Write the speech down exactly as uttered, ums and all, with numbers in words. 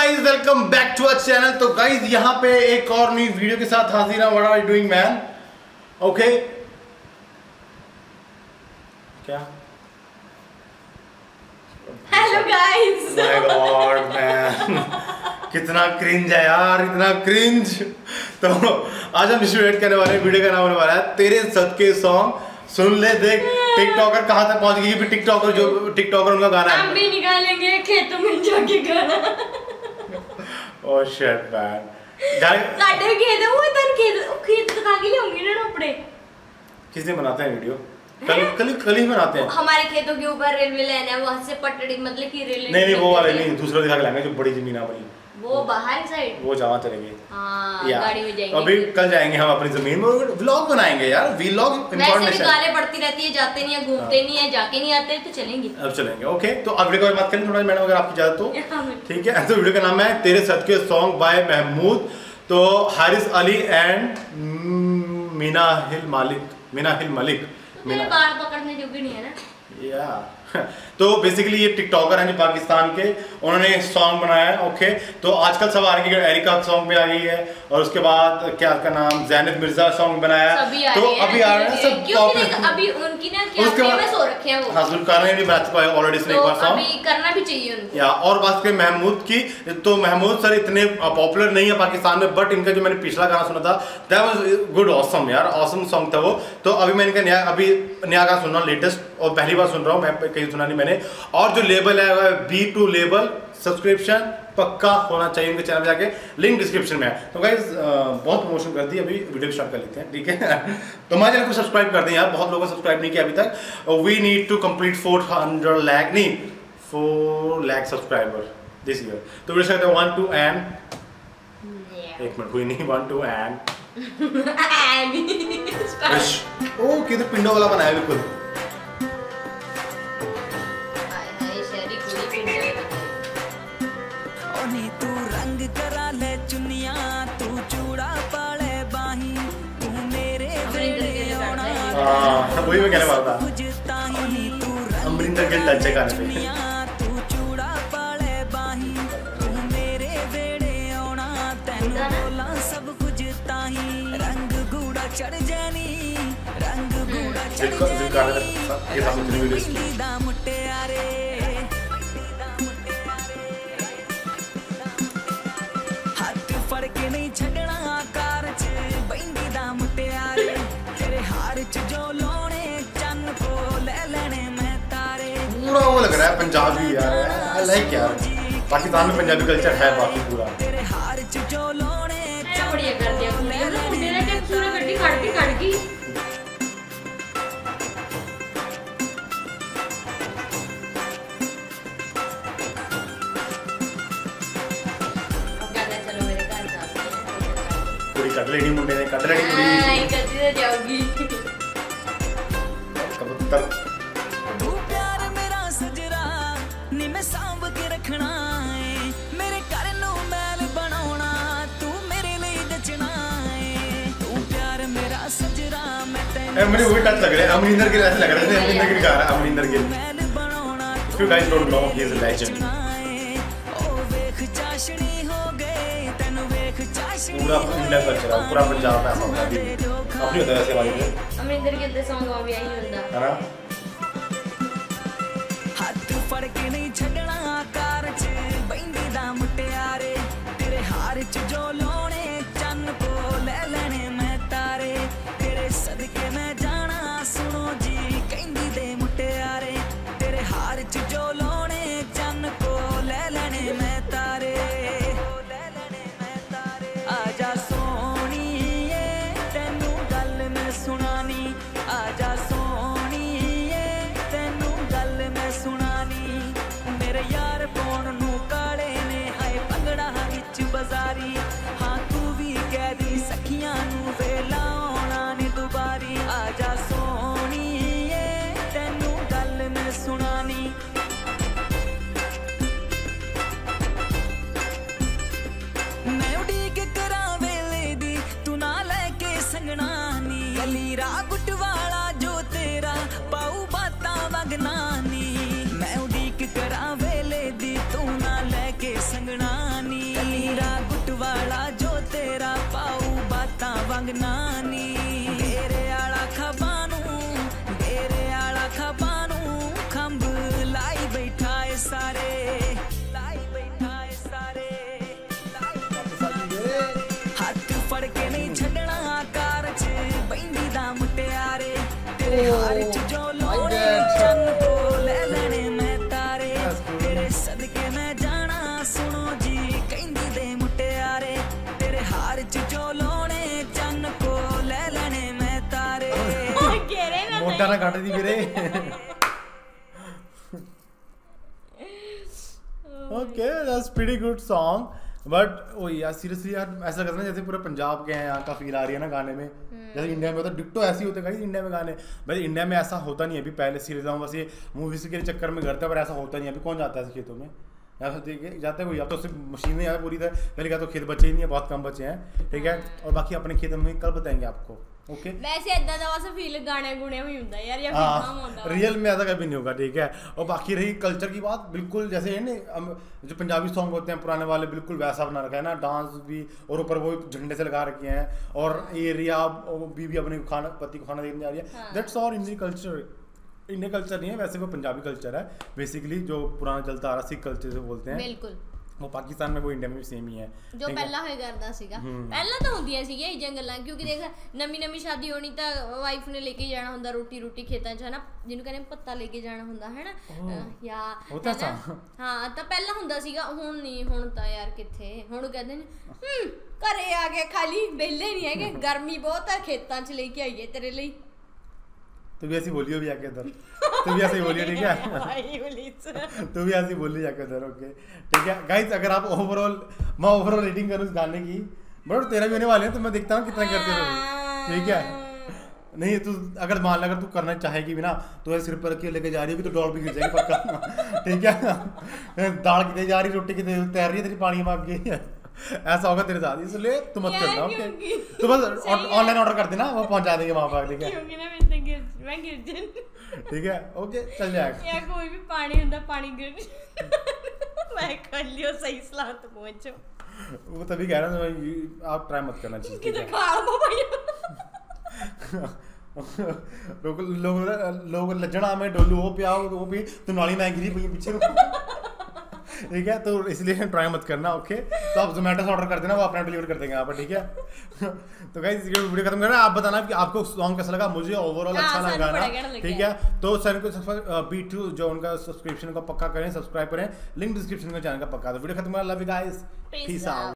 Guys welcome back to our channel. तो guys यहाँ पे एक और नई वीडियो के साथ हाजिर हूँ। What are you doing man? Okay क्या? Hello guys. My god man, कितना क्रिंज है यार, इतना क्रिंज। तो आज हम स्टूडेंट करने वाले वीडियो का नाम होने वाला है तेरे सदके सॉन्ग। सुन ले, देख टिकटॉकर कहाँ तक पहुंच गई। टिकटॉकर जो टिकटॉकर उनका गाना है, हम भी निकालेंगे खेतों में जाके गाना। ओह शिट मैन, ਸਾਡੇ खेत वो तन खेत खेत दिखा के लियोंगे ना अपने। किस दिन बनाते हैं वीडियो? कल कल कल ही बनाते हैं। हमारे खेतों के ऊपर रेलवे लाइन है, वहां से पटड़ी मतलब कि रेलवे। नहीं नहीं वो वाले नहीं, दूसरा दिखा के लाएंगे जो बड़ी जमीन है बड़ी, वो बाहर साइड, वो जहाँ चलेंगे। हाँ, गाड़ी में जाएंगे। अभी कल जाएंगे हम अपनी जमीन में, व्लॉग बनाएंगे यार। व्लॉग वैसे भी गालें पड़ती रहती है, जाते नहीं है, घूमते नहीं है, जाके नहीं आते, तो चलेंगे। अब चलेंगे। ओके, तो अब वीडियो की बात करें थोड़ा मैडम, अगर आपकी इजाजत हो। ठीक है, तो वीडियो का नाम है तेरे सदके सॉन्ग बाय महमूद। तो हारिस अली एंड मीना हिल मालिक, मीना हिल मलिक। मेरे बाल पकड़ने जोगी नहीं है ना या तो बेसिकली ये टिकटॉकर हैं जो पाकिस्तान के, उन्होंने सॉन्ग बनाया है। ओके, तो आजकल सब आ रही है, एरिका सॉन्ग में आ गई है, और उसके बाद क्या उसका नाम जैनब मिर्जा सॉन्ग बनाया है। तो अभी आ रहे हैं सब टॉप पे। अभी उनकी ना क्या फेमस हो रखे हैं वो। हाँ, जुल्फकार ने भी बना चुका है ऑलरेडी इसने एक बार सॉन्ग। अभी करना भी चाहिए उनको। या और बात करें महमूद की, तो महमूद सर इतने पॉपुलर नहीं है पाकिस्तान में, बट इनका जो मैंने पिछला गाना सुना था दैट वाज गुड, ऑसम यार, ऑसम सॉन्ग था वो। तो अभी मैंने इनका नया अभी नया गाना सुन रहा हूँ, लेटेस्ट, और पहली बार सुन रहा हूँ मैं, कहीं सुना नहीं मैंने। और जो लेबल है वह बी टू लेबल, सब्सक्रिप्शन पक्का होना चाहिए उनके चैनल पे जाके, लिंक डिस्क्रिप्शन में है। तो गाइस बहुत प्रमोशन कर दी, अभी वीडियो स्टार्ट कर लेते हैं, ठीक है। तो हमारे चैनल को सब्सक्राइब कर दें यार, बहुत लोगों ने सब्सक्राइब नहीं किया अभी तक। We need to complete four hundred lakh नहीं four lakh subscriber this year. तो वीडियो कहते हैं वन टू एंड एक मिनट हुई नहीं, वन टू एंड ओ किधर पिंडो वाला बनाया बिल्कुल। तू रंग करा ले चुनिया, तू चूड़ा पाले बाही, तू मेरे वेड़े आना। हां वही मैं कहने वाला था, अमरिंदर गिल टच है गाने पे। तू चूड़ा पाले बाही, तू मेरे वेड़े आना, तेनू बोला सब कुछ ताही, रंग गूड़ा चढ़ जानी, रंग गूड़ा चढ़ जानी दा मुटियारे। के नहीं छड़ना कार च बंदी दा मुटियारे, तेरे हार च जो लोने चन्न को ले लेने मैं तारे। पूरा वो लग रहा है पंजाबी यार, आई लाइक यार, पाकिस्तान में पंजाबी कल्चर है बाकी पूरा। तेरे हार च जो लोने क्या बढ़िया कर दिया तुमने, मुंडे ने क्या पूरा गड्डी खड़की खड़की। कट लेनी मुंडे ने, कट लेनी कुड़ी नहीं कदी तो जाऊंगी। कबूतर तू प्यार मेरा सजरा नी मैं सांभ के रखना है, मेरे घर नु मैल बनाना, तू मेरे लिए जचना है। तू प्यार मेरा सजरा मैं तेरे ए मुझे वही टच लग रहा है, अमरिंदर गिल ऐसे लग रहा है, अमरिंदर गिल गा रहा है, अमरिंदर गिल। मैल बनाना, if you guys don't know he is a legend. ओ वेख चाशनी हो गए तेनु वेख चाशनी, पूरा इंडिया कल्चर है, पूरा पंजाब ऐसा होता है अपनी होता है ऐसे वाली में। अमरिंदर गिल दे सॉन्ग आ भी आई हुंदा है ना। हाथ फड़ के नहीं छड़ना कार च बंदी दा मुटियारे, तेरे हार च जो लोने चन्न को ले लेने मैं तारे, तेरे सदके मैं जाना सुनो जी कहंदी दे मुटियारे, तेरे हार च जो लोने चन्न को ले लेने मैं तारे, ले लेने मैं तारे। आजा सोनिए तेनू गल मैं सुनानी, आजा सोनिए तेनू गल मैं सुनानी, मेरे यार पौन नू काले ने हाय भंगड़ा विच बाजारी, मंगना नी डेरे आला खबानू डेरे आला खबानू खंभ लाई बैठा है सारे लाई बैठा है सारे हाथ फड़ के नहीं छड़ना कार च बैंदी दा मुटियारे तेरे हार च जो लोड़े चन्न को ले लेने मैं तारे तेरे सदके मैं जाना सुनो जी कहंदी दे मुटियारे तेरे हार च जो लोड़े चन्न को ले लेने मैं तारे मोटा ना काट दी मेरे okay that's pretty good song but ओ यार सीरियसली यार ऐसा करना जैसे पूरे पंजाब के हैं यहाँ का फील आ रही है ना गाने में जैसे इंडिया में होता है डिक्टो ऐसे ही होते हैं इंडिया में गाने भाई इंडिया में ऐसा होता नहीं है अभी पहले सीरीज हम बस ये मूवीज के चक्कर में करते हैं पर ऐसा होता नहीं है अभी कौन जाता है ऐसे खेतों में ऐसा देखिए जाते हैं कोई या तो सिर्फ मशीनें यार पूरी तरह पहले क्या तो खेत बचे ही नहीं है बहुत कम बचे हैं ठीक है और बाकी अपने खेत में कल बताएंगे आपको ओके वैसे इतना दा वैसे फील गाने गुने में ਹੁੰਦਾ यार या फिल्म में ਹੁੰਦਾ रियल में ऐसा कभी नहीं होगा ठीक है और बाकी रही कल्चर की बात बिल्कुल जैसे है ना जो पंजाबी सॉन्ग होते हैं पुराने वाले बिल्कुल वैसा बना रखा है ना डांस भी और ऊपर वो झंडे से लगा रखे हैं और एरिया बीवी अपने खाना पति को खाना देने जा रही है that's all Indian culture Indian culture नहीं है वैसे वो पंजाबी कल्चर है बेसिकली जो पुराना चलता आ रहा सिख कल्चर से बोलते हैं बिल्कुल वो पाकिस्तान में वो इंडिया में भी सेम ही है जो पहला होए करदा ਸੀਗਾ ਪਹਿਲਾਂ ਤਾਂ ਹੁੰਦੀਆਂ ਸੀਗੀਆਂ ਇਹ ਜਿਹੀਆਂ ਗੱਲਾਂ ਕਿਉਂਕਿ ਦੇਖ ਨਵੀਂ ਨਵੀਂ ਸ਼ਾਦੀ ਹੋਣੀ ਤਾਂ ਵਾਈਫ ਨੇ ਲੈ ਕੇ ਜਾਣਾ ਹੁੰਦਾ ਰੋਟੀ ਰੋਟੀ ਖੇਤਾਂ 'ਚ ਹਨਾ ਜਿਹਨੂੰ ਕਹਿੰਦੇ ਪੱਤਾ ਲੈ ਕੇ ਜਾਣਾ ਹੁੰਦਾ ਹੈਨਾ ਯਾ ਹਾਂ ਤਾਂ ਪਹਿਲਾਂ ਹੁੰਦਾ ਸੀਗਾ ਹੁਣ ਨਹੀਂ ਹੁਣ ਤਾਂ ਯਾਰ ਕਿੱਥੇ ਹੁਣ ਕਹਿੰਦੇ ਨੇ ਹੂੰ ਘਰੇ ਆ ਕੇ ਖਾਲੀ ਵਿਹਲੇ ਨਹੀਂ ਹੈਗੇ ਗਰਮੀ ਬਹੁਤ ਹੈ ਖੇਤਾਂ 'ਚ ਲੈ ਕੇ ਆਈਏ ਤੇਰੇ ਲਈ तू भी ऐसी बोलियो भी आके उधर तू भी ऐसे ही बोलियो ठीक है तू भी ऐसी बोली जाके उधर ओके ठीक है गाइस अगर आप ओवरऑल मैं ओवरऑल रेटिंग करूँ इस गाने की बट तेरह भी होने वाले हैं तो मैं देखता हूँ कितना करते हो ठीक है नहीं तू अगर मान लो अगर तू करना चाहेगी भी ना तो सिर पर रख के लेके जा रही है तो डॉल भी गिर जाएगी पक्का ठीक है दाल कितने जा रही रोटी कितने तैर रही है तेरी पानी मांग के ऐसा होगा तेरे साथ इसलिए तू मत करना ओके तो बस ऑनलाइन ऑर्डर कर देना वो पहुंचा देंगे वहां पर ठीक है मैं गिर जाऊं ठीक है ओके चल जाएगा यार कोई भी पानी ਹੁੰਦਾ पानी गिर मैं कर लियो सही सलामत पहुंचो वो तभी कह रहा हूं आप ट्राई मत करना चाहिए किधर खाओ भैया लोग लोग लोग लज्जणा में डोलू वो पियाओ वो भी तो नाली में गिरी पीछे ठीक है तो इसलिए ट्राई मत करना ओके तो आप जोमेटो से ऑर्डर कर देना वो अपना डिलीवर कर देंगे यहाँ पर ठीक है तो गाइस ये वीडियो खत्म करना आप बताना कि आपको सॉन्ग कैसा लगा मुझे ओवरऑल अच्छा लगा गाना ठीक है तो सर को बी टू जो उनका सब्सक्रिप्शन का पक्का करें सब्सक्राइब करें लिंक डिस्क्रिप्शन में चैनल का पक्का तो वीडियो खत्म करना love you guys peace out.